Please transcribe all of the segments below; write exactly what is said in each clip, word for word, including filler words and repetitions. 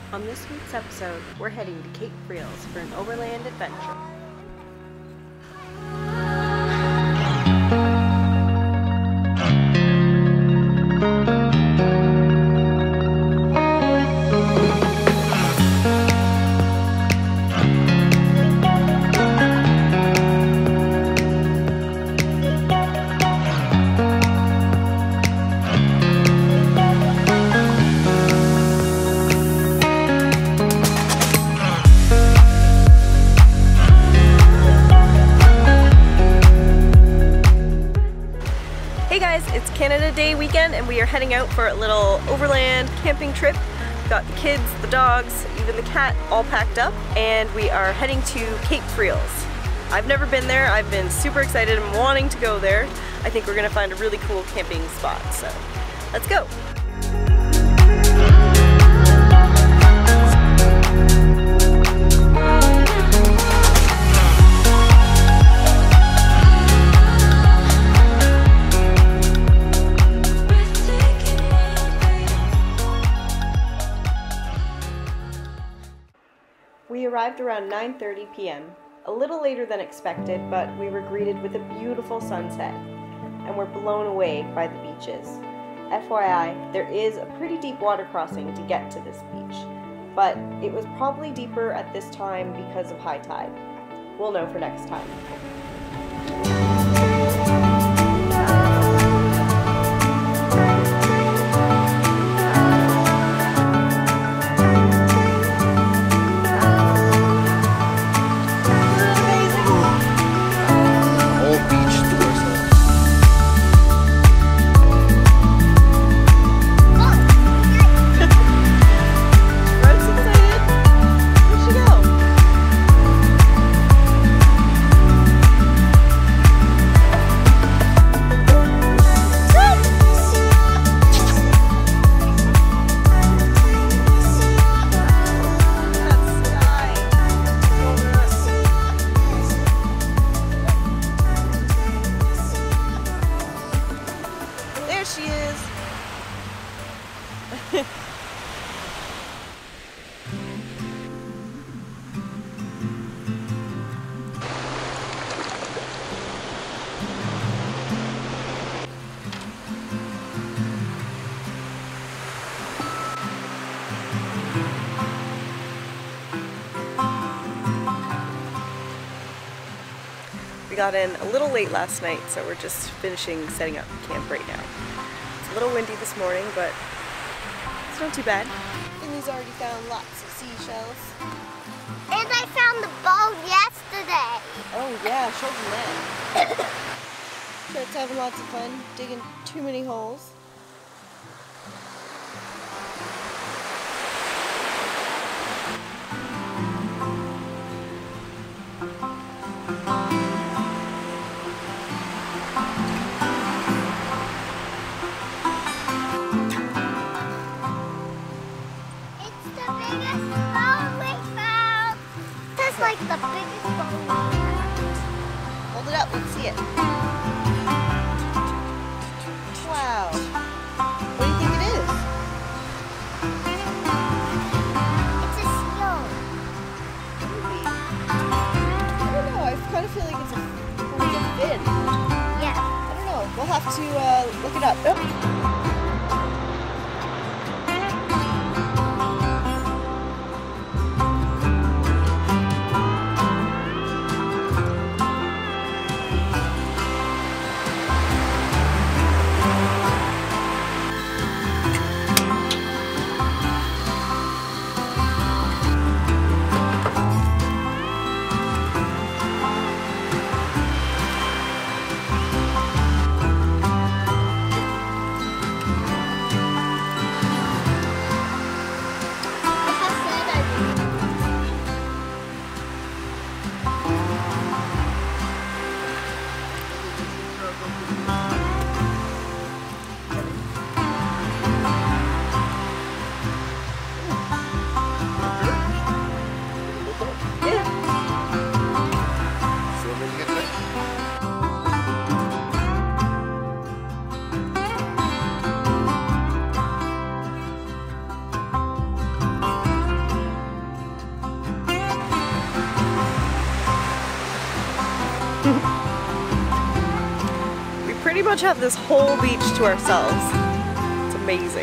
On this week's episode, we're heading to Cape Freels for an overland adventure. It's Canada Day weekend and we are heading out for a little overland camping trip. We've got the kids, the dogs, even the cat all packed up, and we are heading to Cape Freels. I've never been there. I've been super excited and wanting to go there. I think we're gonna find a really cool camping spot, so let's go. We arrived around nine thirty p m, a little later than expected, but we were greeted with a beautiful sunset, and were blown away by the beaches. F Y I, there is a pretty deep water crossing to get to this beach, but it was probably deeper at this time because of high tide. We'll know for next time. She is. We got in a little late last night, so we're just finishing setting up camp right now. It's a little windy this morning, but it's not too bad. Finley's already found lots of seashells. And I found the boat yesterday. Oh yeah, show them that. Chart's having lots of fun digging too many holes. Like the biggest bone we have. Hold it up, let's see it. Wow. What do you think it is? It's a seal. Maybe. I don't know, I kind of feel like it's a, like a fin. Yeah. I don't know, we'll have to uh, look it up. Oh. much have this whole beach to ourselves. It's amazing.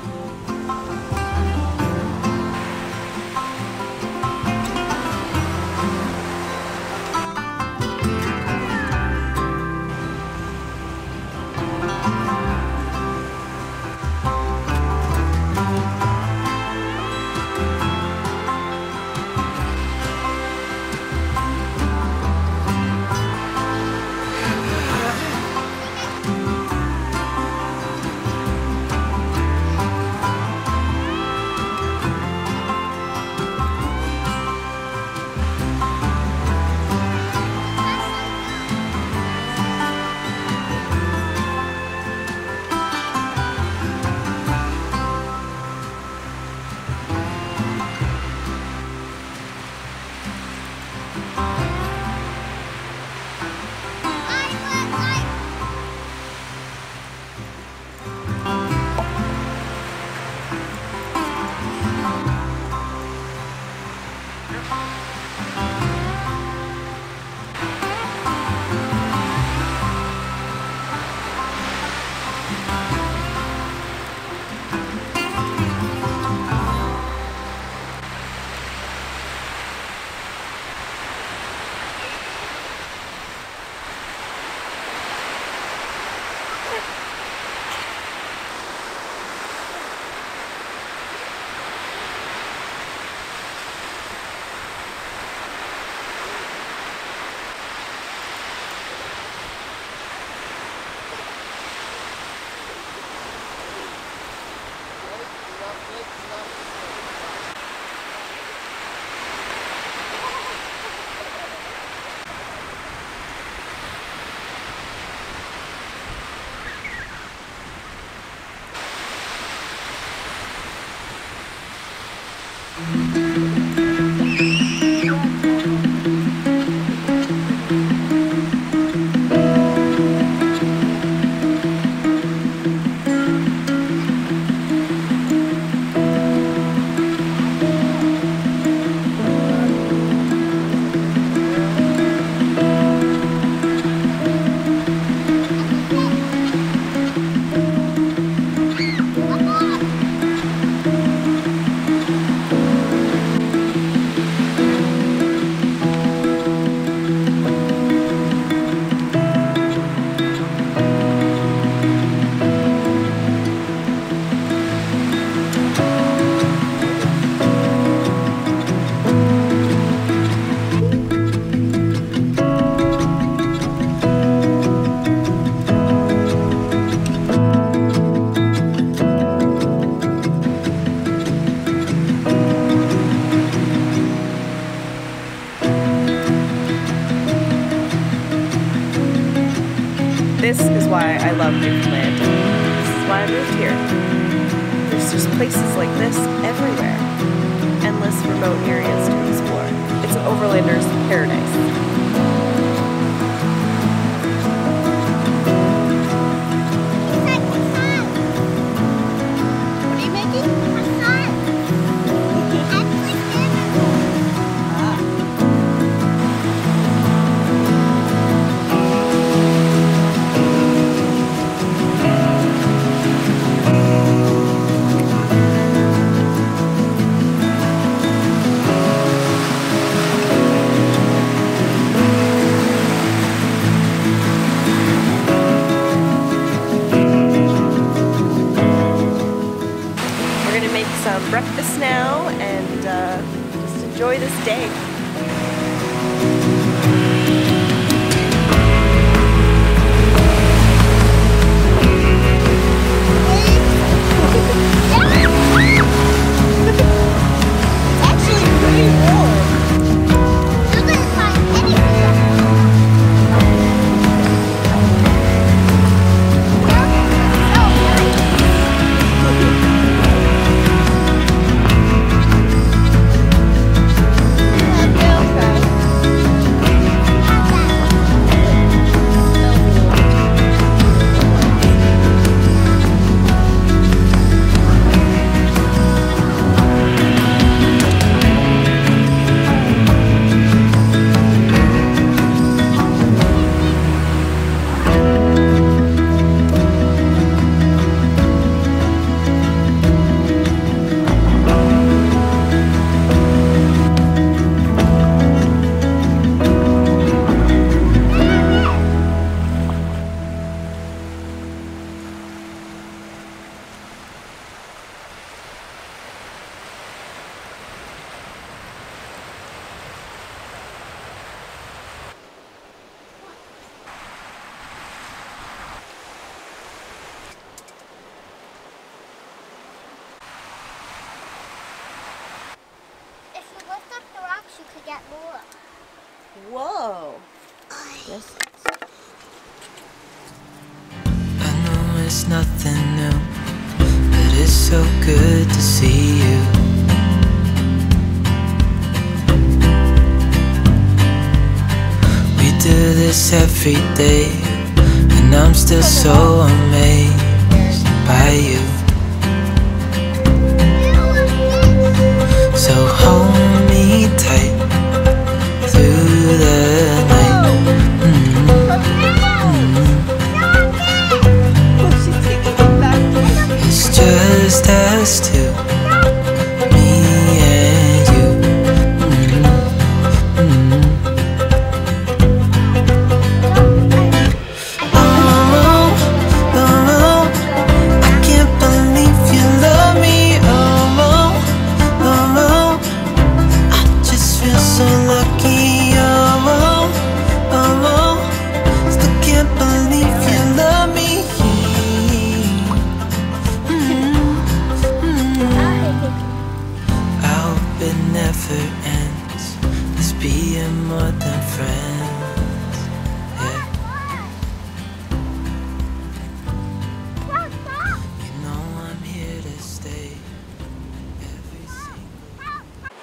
This is why I love Newfoundland. This is why I moved here. There's just places like this everywhere. Endless remote areas to explore. It's an overlander's paradise. Some breakfast now and uh, just enjoy this day. It's actually pretty warm. You can find anything. Oh, nice. Whoa. Yes. I know it's nothing new, but it's so good to see you. We do this every day, and I'm still so amazed by you. So hold me tight through the night. Mm-hmm. Mm-hmm. It's just us two, me and you. Mm-hmm. Mm-hmm. Oh, oh, oh, I can't believe you love me. Oh, oh, oh, I just feel so lucky. Oh, oh, oh, still can't believe you love me. I hope it never ends, us being more than friends. Yeah. You know I'm here to stay every single.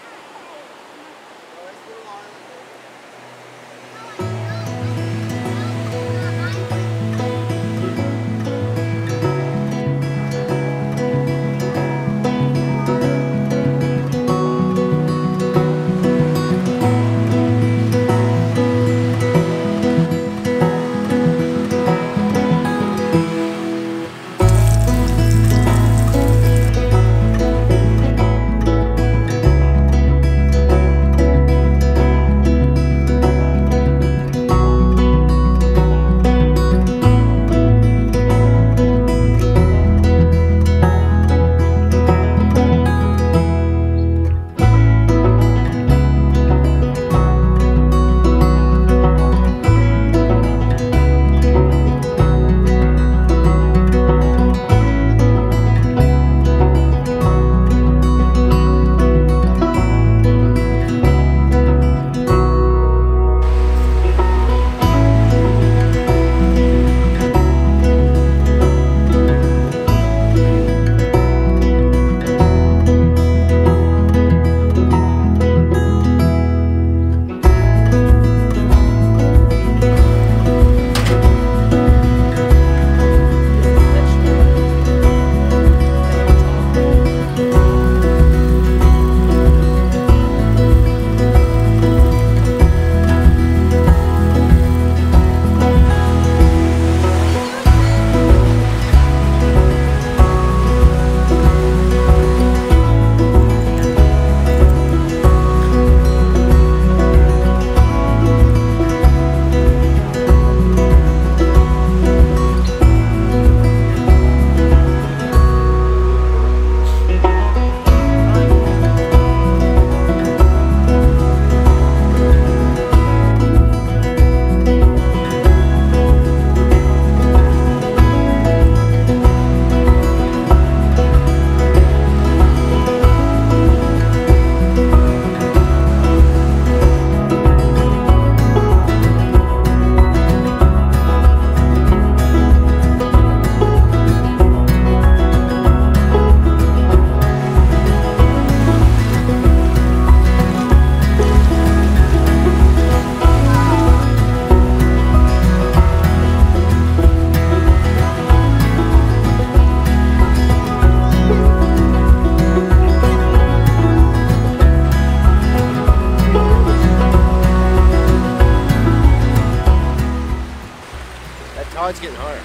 It's getting hard.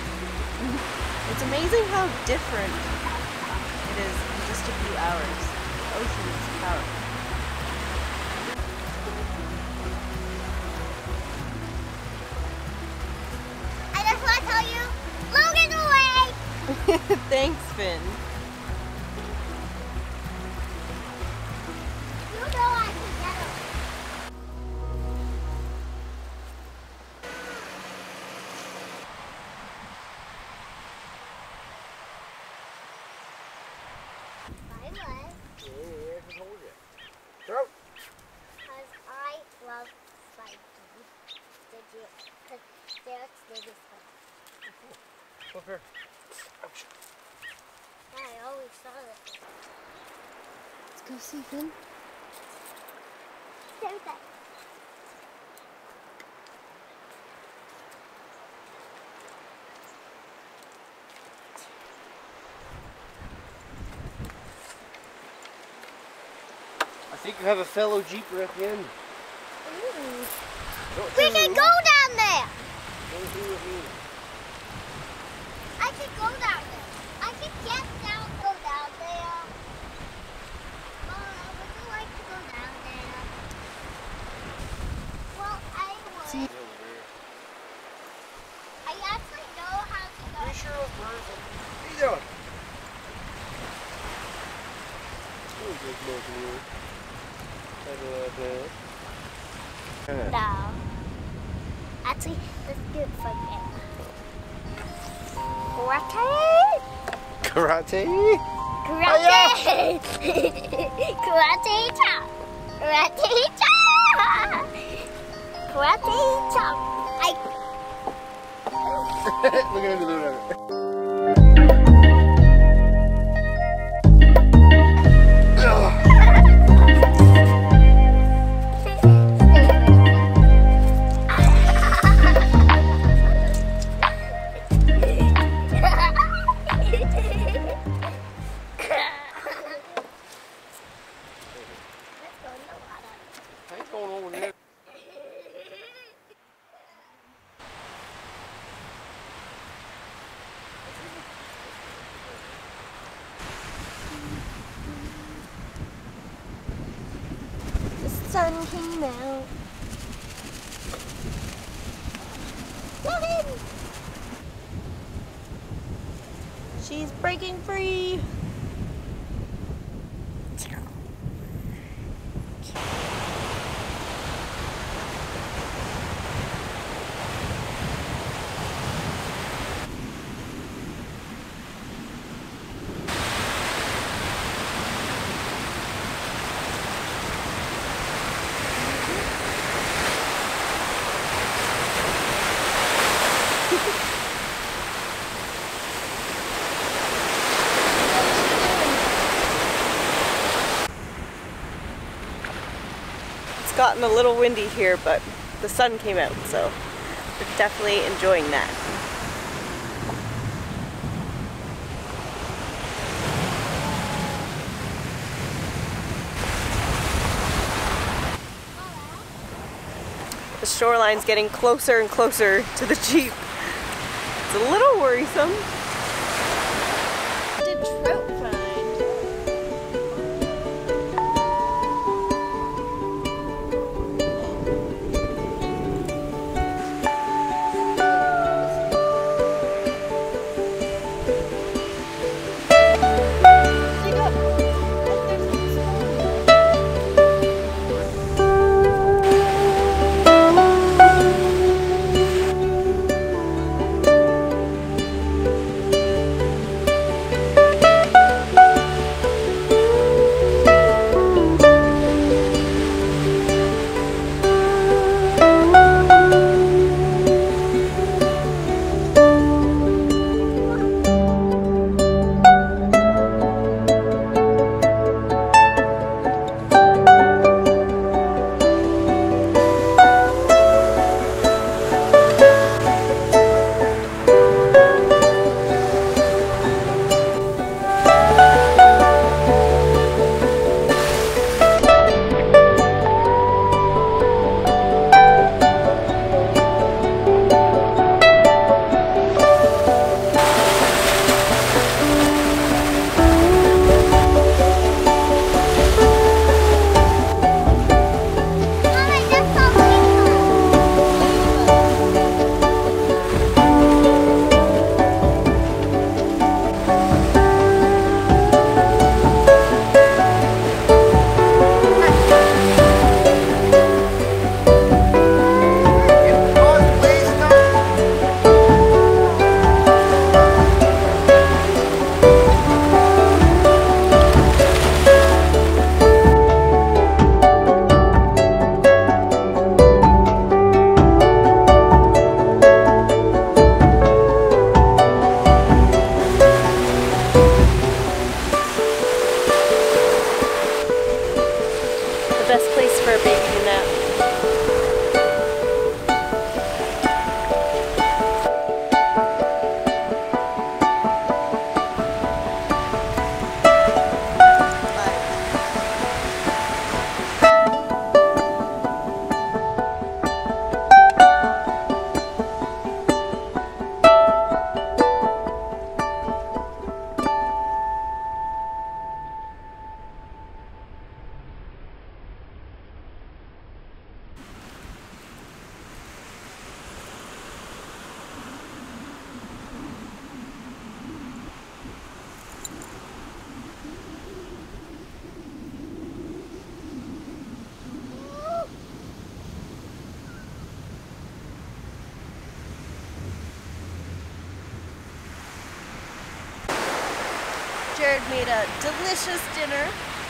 It's amazing how different it is in just a few hours. The ocean is powerful. I just want to tell you, Logan's away! Thanks, Finn. You know I can get him. My leg. Yeah, yeah, just hold it. Throw. Because I love spiky. something. There's that. I think you have a fellow Jeeper at the end. We can go down there. Don't do with me. I can go down there. I can get down, go down there. Mom, would you like to go down there? Well, I would. See? Over there. I actually know how to go. Pretty sure those birds are... What are you doing? Oh, good looking you. No. Actually, let's do it for now. Karate! Karate? Karate! Karate chop! Karate chop! Karate chop! I... Look at him doing it. Sun came out. Logan! She's breaking free. It's gotten a little windy here, but the sun came out, so we're definitely enjoying that. The shoreline's getting closer and closer to the Jeep. It's a little worrisome. What did trout find? the best place for a baby to nap. Jared made a delicious dinner.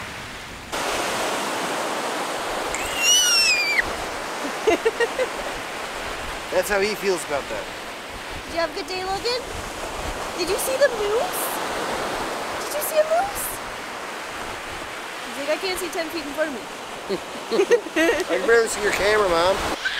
That's how he feels about that. Did you have a good day, Logan? Did you see the moose? Did you see a moose? He's like, I can't see ten feet in front of me. I can barely see your camera, Mom.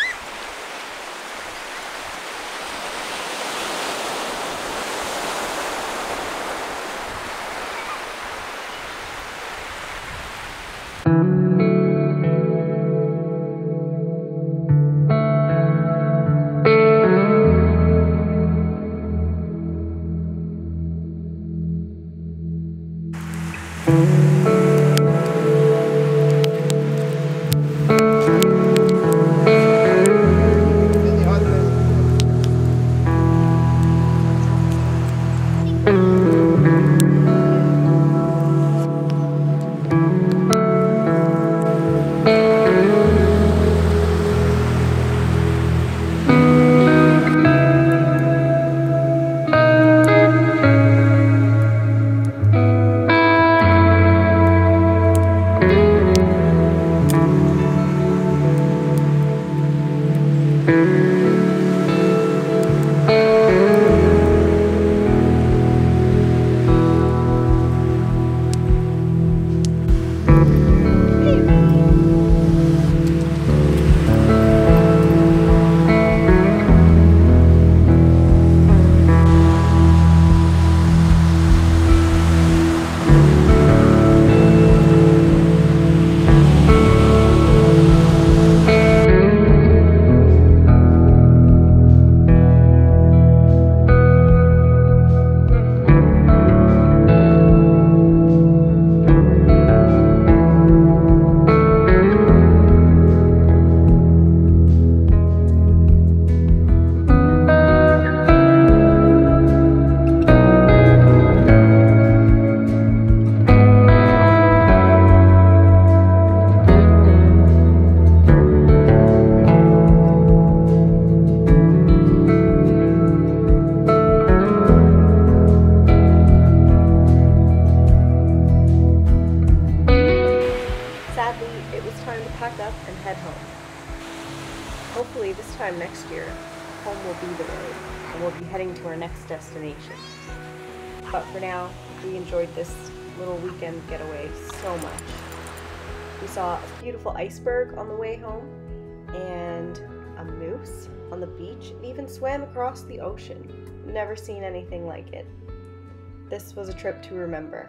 Hopefully this time next year, home will be the road, and we'll be heading to our next destination. But for now, we enjoyed this little weekend getaway so much. We saw a beautiful iceberg on the way home, and a moose on the beach, and even swam across the ocean. Never seen anything like it. This was a trip to remember.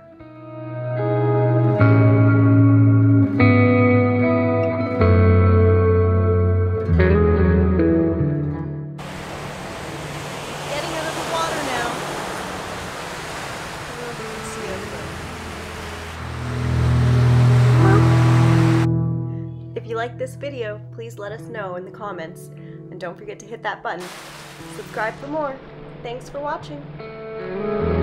If you like this video, please let us know in the comments, and don't forget to hit that button. Subscribe for more. Thanks for watching.